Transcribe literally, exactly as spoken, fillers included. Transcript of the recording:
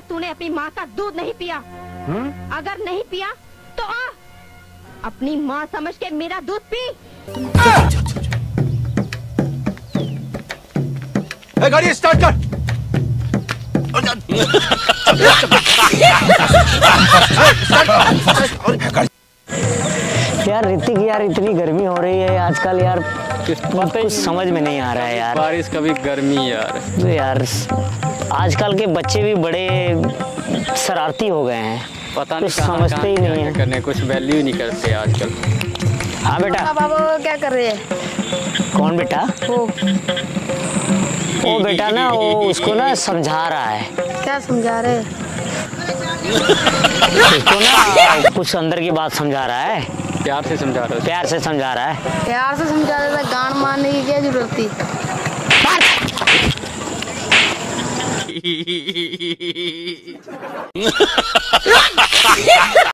तूने अपनी माँ का दूध नहीं पिया? हुँ? अगर नहीं पिया तो आ अपनी माँ समझ के मेरा दूध पी। ए, गाड़ी स्टार्ट कर। यार ऋतिक, यार इतनी गर्मी हो रही है आजकल यार, कुछ समझ में नहीं आ रहा है यार। बारिश कभी गर्मी यार। तो यार आजकल के बच्चे भी बड़े शरारती हो गए हैं, पता नहीं समझते ही नहीं है, करने कुछ वैल्यू ही नहीं करते आजकल। हाँ बेटा। बाबा क्या कर रहे हैं? कौन बेटा? वो वो बेटा ना, वो उसको ना समझा रहा है। क्या समझा रहे? उसको ना कुछ अंदर की बात समझा रहा है। प्यार से समझा रहा है। प्यार से समझा रहा है। प्यार से समझा रहा था, गान मारने की क्या जरूरत थी?